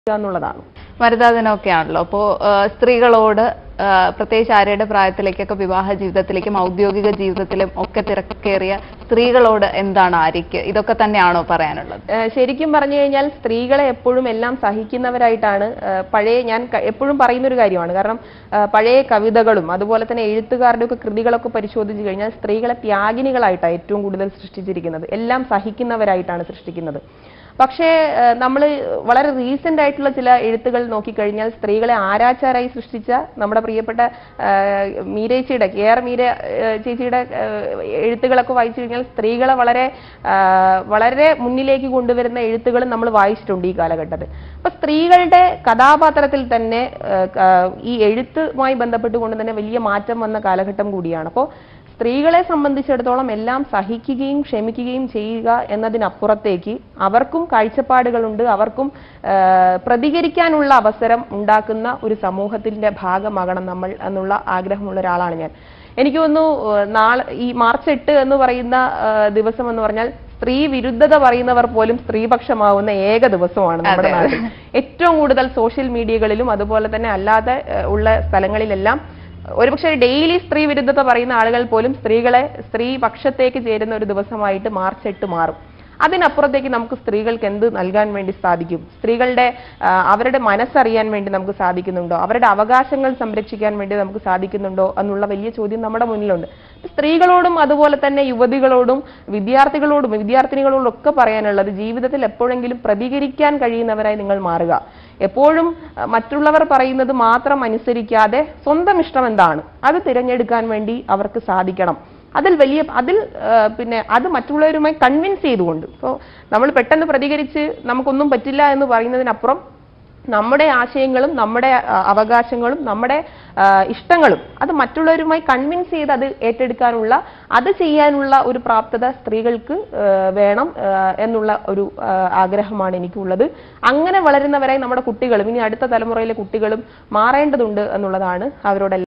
എന്നുള്ളതാണ്. വനിതാ ദിനമൊക്കെയാണല്ലോ. അപ്പോൾ സ്ത്രീകളോട് പ്രത്യേകിച്ച് ആരുടെ പ്രായത്തിലേക്കൊക്കെ വിവാഹ ജീവിതത്തിലേക്കും ഔദ്യോഗിക ജീവിതത്തിലും ഒക്കെ തിരക്കേറിയ സ്ത്രീകളോട് എന്താണ് ആര്യയ്ക്ക് ഇതൊക്കെ തന്നെയാണോ പറയാനുള്ളത്? ശരിക്കും പറഞ്ഞു കഴിഞ്ഞാൽ സ്ത്രീകളെ എപ്പോഴും എല്ലാം സഹിക്കുന്നവരായിട്ടാണ് ഞാൻ എപ്പോഴും പറയുന്നൊരു കാര്യമാണ്. കാരണം പഴയ കവിതകളും അതുപോലെ തന്നെ എഴുത്തുകാരുടെ ഒക്കെ കൃതികളൊക്കെ പരിശോധിച്ചു കഴിഞ്ഞാൽ സ്ത്രീകളെ ത്യാഗിനികളായിട്ടാണ് ഏറ്റവും കൂടുതൽ സൃഷ്ടിച്ചിരിക്കുന്നത്. എല്ലാം സഹിക്കുന്നവരായിട്ടാണ് സൃഷ്ടിക്കുന്നത്. പക്ഷേ നമ്മൾ വളരെ റീസെന്റ് ആയിട്ടുള്ള ചില എഴുത്തുകൾ നോക്കിക്കഴിഞ്ഞാൽ സ്ത്രീകളെ ആരാച്ചാരായി സൃഷ്ടിച്ച നമ്മുടെ പ്രിയപ്പെട്ട മീരേച്ചിയുടെ മീര ചേച്ചിയുടെ എഴുത്തുകളൊക്കെ വായിച്ചു കഴിഞ്ഞാൽ സ്ത്രീകളെ വളരെ മുന്നിലേക്ക് കൊണ്ടുവരുന്ന എഴുത്തുകൾ നമ്മൾ വായിച്ചിട്ടുണ്ട് ഈ കാലഘട്ടത്തിൽ. അപ്പൊ സ്ത്രീകളുടെ കഥാപാത്രത്തിൽ തന്നെ ഈ എഴുത്തുമായി ബന്ധപ്പെട്ടുകൊണ്ട് തന്നെ വലിയ മാറ്റം വന്ന കാലഘട്ടം കൂടിയാണ്. അപ്പോൾ സ്ത്രീകളെ സംബന്ധിച്ചിടത്തോളം എല്ലാം സഹിക്കുകയും ക്ഷമിക്കുകയും ചെയ്യുക എന്നതിനപ്പുറത്തേക്ക് അവർക്കും കാഴ്ചപ്പാടുകളുണ്ട്, അവർക്കും പ്രതികരിക്കാനുള്ള അവസരം ഉണ്ടാക്കുന്ന ഒരു സമൂഹത്തിന്റെ ഭാഗമാകണം നമ്മൾ എന്നുള്ള ആഗ്രഹമുള്ള ഒരാളാണ് ഞാൻ. എനിക്ക് തോന്നുന്നു ഈ മാർച്ച് 8 എന്ന് പറയുന്ന ദിവസം എന്ന് പറഞ്ഞാൽ സ്ത്രീ വിരുദ്ധത പറയുന്നവർ പോലും സ്ത്രീപക്ഷമാവുന്ന ഏക ദിവസമാണ് നമ്മുടെ നാട്ടിൽ. ഏറ്റവും കൂടുതൽ സോഷ്യൽ മീഡിയകളിലും അതുപോലെ തന്നെ അല്ലാതെ ഉള്ള സ്ഥലങ്ങളിലെല്ലാം ഒരുപക്ഷെ ഡെയിലി സ്ത്രീ വിരുദ്ധത പറയുന്ന ആളുകൾ പോലും സ്ത്രീ പക്ഷത്തേക്ക് ചേരുന്ന ഒരു ദിവസമായിട്ട് മാർച്ച് 8 മാറും. അതിനപ്പുറത്തേക്ക് നമുക്ക് സ്ത്രീകൾക്ക് എന്ത് നൽകാൻ വേണ്ടി സാധിക്കും? സ്ത്രീകളുടെ അവരുടെ മനസ്സറിയാൻ വേണ്ടി നമുക്ക് സാധിക്കുന്നുണ്ടോ? അവരുടെ അവകാശങ്ങൾ സംരക്ഷിക്കാൻ വേണ്ടി നമുക്ക് സാധിക്കുന്നുണ്ടോ എന്നുള്ള വലിയ ചോദ്യം നമ്മുടെ മുന്നിലുണ്ട്. സ്ത്രീകളോടും അതുപോലെ തന്നെ യുവതികളോടും വിദ്യാർത്ഥിനികളോടും ഒക്കെ പറയാനുള്ളത് ജീവിതത്തിൽ എപ്പോഴെങ്കിലും പ്രതികരിക്കാൻ കഴിയുന്നവരായി നിങ്ങൾ മാറുക. എപ്പോഴും മറ്റുള്ളവർ പറയുന്നത് മാത്രം അനുസരിക്കാതെ സ്വന്തം ഇഷ്ടം എന്താണ് അത് തിരഞ്ഞെടുക്കാൻ വേണ്ടി അവർക്ക് സാധിക്കണം. പിന്നെ അത് മറ്റുള്ളവരുമായി കൺവിൻസ് ചെയ്തുകൊണ്ട്. ഇപ്പോൾ നമ്മൾ പെട്ടെന്ന് പ്രതികരിച്ച് നമുക്കൊന്നും പറ്റില്ല എന്ന് പറയുന്നതിനപ്പുറം നമ്മുടെ ആശയങ്ങളും നമ്മുടെ അവകാശങ്ങളും നമ്മുടെ ഇഷ്ടങ്ങളും അത് മറ്റുള്ളവരുമായി കൺവിൻസ് ചെയ്ത് അത് ഏറ്റെടുക്കാനുള്ള അത് ചെയ്യാനുള്ള ഒരു പ്രാപ്തത സ്ത്രീകൾക്ക് വേണം എന്നുള്ള ഒരു ആഗ്രഹമാണ് എനിക്കുള്ളത്. അങ്ങനെ വളരുന്നവരായി നമ്മുടെ കുട്ടികളും ഇനി അടുത്ത തലമുറയിലെ കുട്ടികളും മാറേണ്ടതുണ്ട് എന്നുള്ളതാണ് അവരോട്